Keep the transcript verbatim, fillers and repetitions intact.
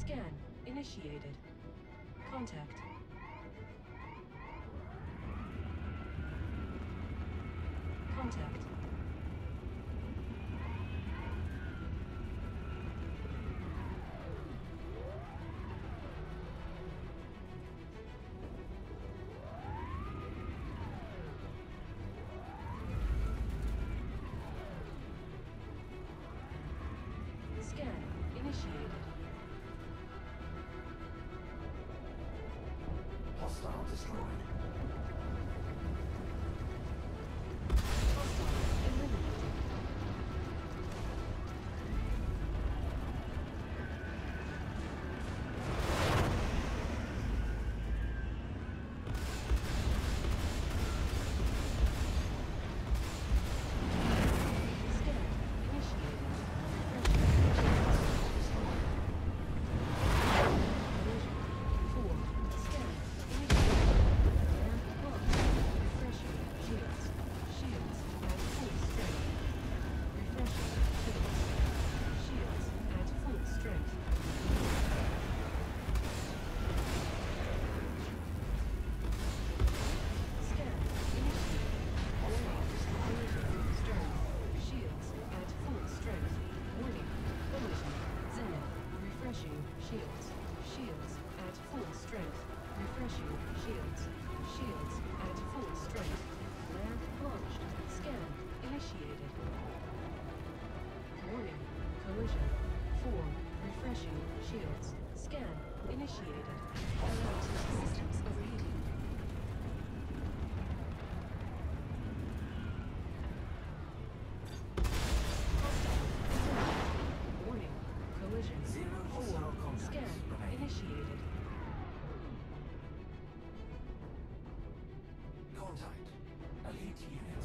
Scan initiated. Contact. Contact. Scan initiated. Hostile destroyed. Hostile eliminated. Scan initiated. Four. Scan initiated. Lamp locked. Refreshing shields. Shields at full strength. Refreshing shields. Shields at full strength. Scan initiated. Warning. Collision strength. Shields at full strength. Warning. Collision. Zenith. Refreshing shields. Shields at full strength. Refreshing shields. Shields at full strength. Lamp launched. Scan initiated. Warning. Collision. Four. Refreshing shields. Scan initiated. Alert. Systems overheating. Hostile. Warning. Collision. Zero hostile Four. contacts Scan remaining. initiated. Contact. Elite unit